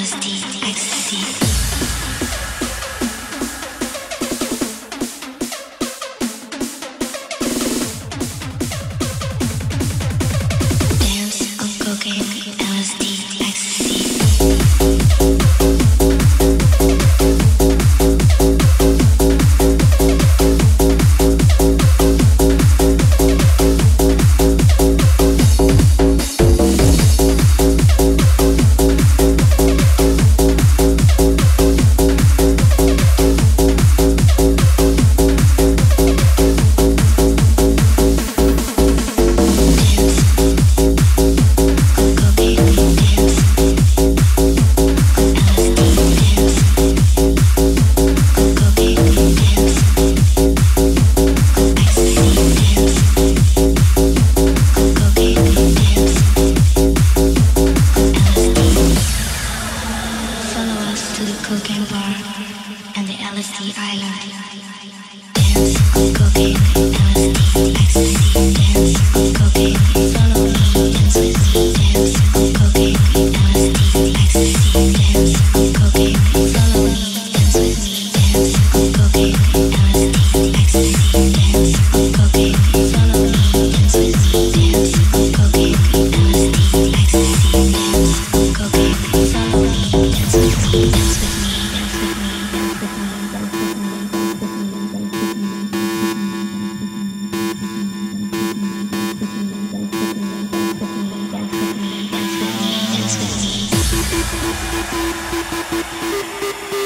LSD Island. Dance on cocaine, LSD, ecstasy. Dance on cocaine, follow me, dance with me. Dance on cocaine, LSD, ecstasy. Dance on cocaine, follow me, dance with me. Dance on cocaine, LSD, ecstasy. Dance on cocaine, follow me, dance with me. Dance on cocaine, LSD, ecstasy. Dance on cocaine, follow me, dance with me, dance with me. Dance with me.